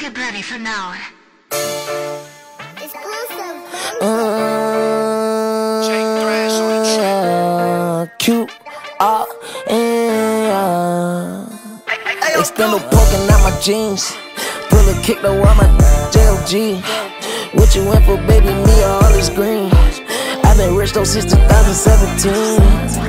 Get ready for now. Extendo poking out my jeans. Pull a kick though on my JLG. What you went for, baby? Me or all this green? I've been rich though since 2017.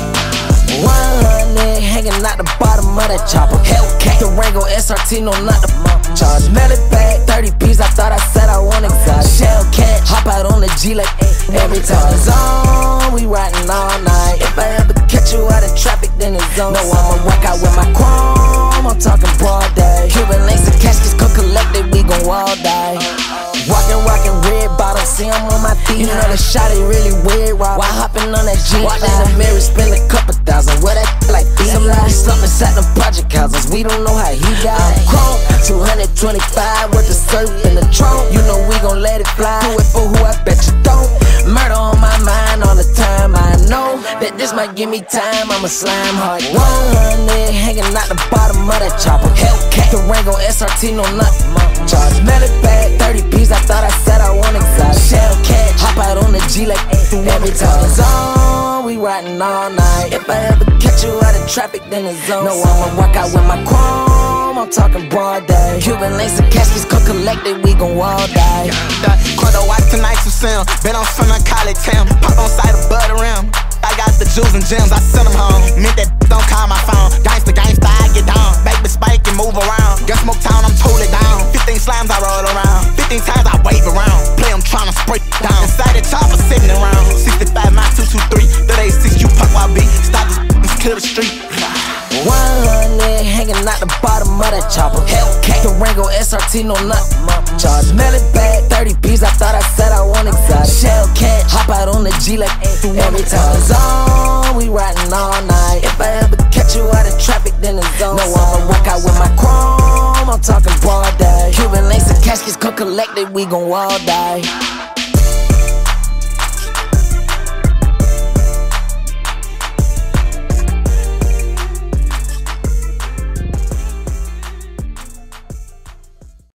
100 hanging out the bottom of that chopper. Hellcat, the Rango SRT, no not the charge. Melly bag, 30 piece, I thought I said I want exotic. Shell catch, hop out on the G like every time it's on, we riding all night. If I ever catch you out in traffic, then it's on. No, I'ma rock out with my chrome, I'm talking broad day. Cuban links and caskets, come collected, we gon' all die. Rockin' red bottom, see I'm on my feet. You know the shot it really weird, while hopping on that G. Watch in the mirror, spend a couple thousand, what that like these. Somebody slumped inside them project houses, we don't know how he died. Chrome, 225 with the surf in the trunk. You know we gon' let it fly, do it for who I bet you don't. Murder on my mind all the time, I know that this might give me time, I'm a slime hard. 100 hanging out the bottom of that chopper. Hellcat, the Rango SRT, no nothing. Charge melly bag, 30 piece, I thought I said I want exotic. Shell catch, hop out on the G like every time it's on, we riding all night. If I ever catch you out in traffic, then it's on. No, I'ma rock out with my chrome, I'm talking broad day. Cuban links and caskets, come collected, we gon' all die. Quando watch tonight's you sound. Been on some college town, pop on side of butter rim. I got the jewels and gems, I send them home. Meant that don't call my phone. Gangsta, I get down. Back the spike and move around. Gun smoke town, I'm totally down. 15 slimes I roll around. 15 times I wave around. Play, I'm tryna spray down. Inside the chopper, sitting around. 65, my 223. 386, you puck while beat. Stop this, clear the street. 100 hanging out the bottom of that chopper. Hellcat, the Rango SRT, no nothing. Charge melly bag, 30 piece, I thought I said I want exotic. Shell catch, hop out on the G like every time it's on, we riding all night. If I ever catch you out in traffic, then it's on. No, I'ma rock out with my chrome, I'm talking broad day. Cuban links and caskets, come collected, we gon' all die.